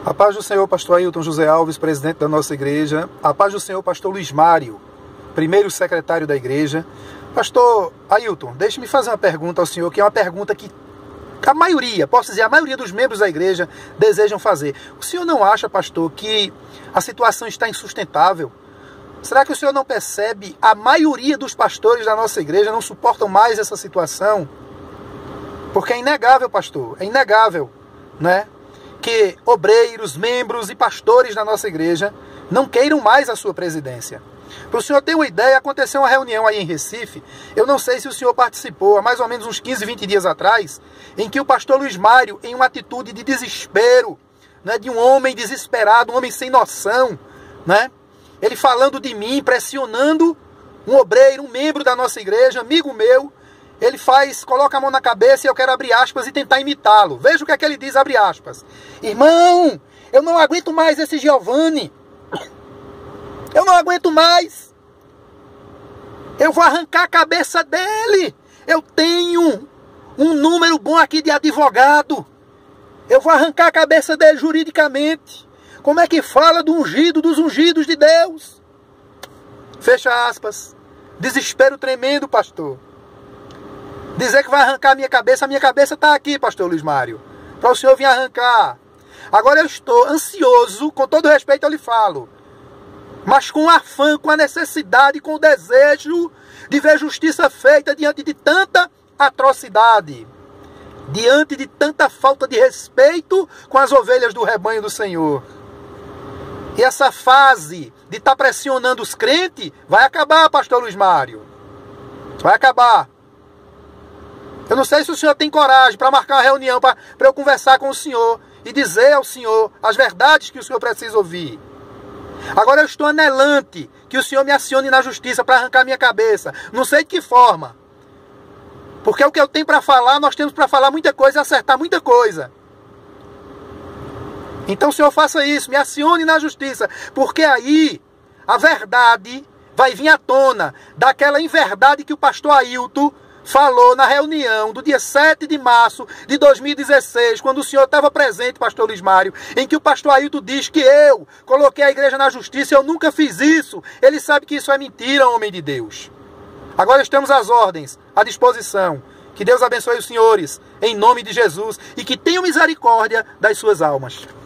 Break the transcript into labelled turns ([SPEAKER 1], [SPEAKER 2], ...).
[SPEAKER 1] A paz do Senhor, pastor Ailton José Alves, presidente da nossa igreja. A paz do Senhor, pastor Luiz Mário, primeiro secretário da igreja. Pastor Ailton, deixe-me fazer uma pergunta ao senhor, que é uma pergunta que a maioria, posso dizer, a maioria dos membros da igreja desejam fazer. O senhor não acha, pastor, que a situação está insustentável? Será que o senhor não percebe? A maioria dos pastores da nossa igreja não suportam mais essa situação? Porque é inegável, pastor, é inegável, né? Que obreiros, membros e pastores da nossa igreja não queiram mais a sua presidência. Para o senhor ter uma ideia, aconteceu uma reunião aí em Recife, eu não sei se o senhor participou, há mais ou menos uns 15, 20 dias atrás, em que o pastor Luiz Mário, em uma atitude de desespero, né, de um homem desesperado, um homem sem noção, né, ele falando de mim, pressionando um obreiro, um membro da nossa igreja, amigo meu, ele coloca a mão na cabeça e eu quero abrir aspas e tentar imitá-lo. Veja o que é que ele diz, abre aspas. Irmão, eu não aguento mais esse Giovanni. Eu não aguento mais. Eu vou arrancar a cabeça dele. Eu tenho um número bom aqui de advogado. Eu vou arrancar a cabeça dele juridicamente. Como é que fala do ungido, dos ungidos de Deus? Fecha aspas. Desespero tremendo, pastor. Dizer que vai arrancar a minha cabeça está aqui, pastor Luiz Mário, para o senhor vir arrancar. Agora eu estou ansioso, com todo respeito eu lhe falo, mas com afã, com a necessidade, com o desejo de ver justiça feita diante de tanta atrocidade, diante de tanta falta de respeito com as ovelhas do rebanho do Senhor. E essa fase de estar pressionando os crentes vai acabar, pastor Luiz Mário. Vai acabar. Eu não sei se o senhor tem coragem para marcar uma reunião para eu conversar com o senhor e dizer ao senhor as verdades que o senhor precisa ouvir. Agora eu estou anelante que o senhor me acione na justiça para arrancar minha cabeça. Não sei de que forma. Porque o que eu tenho para falar, nós temos para falar muita coisa e acertar muita coisa. Então o senhor faça isso, me acione na justiça. Porque aí a verdade vai vir à tona daquela inverdade que o pastor Ailton falou na reunião do dia 7 de março de 2016, quando o senhor estava presente, pastor Luiz Mário, em que o pastor Ailton diz que eu coloquei a igreja na justiça, eu nunca fiz isso. Ele sabe que isso é mentira, homem de Deus. Agora estamos às ordens, à disposição. Que Deus abençoe os senhores, em nome de Jesus, e que tenham misericórdia das suas almas.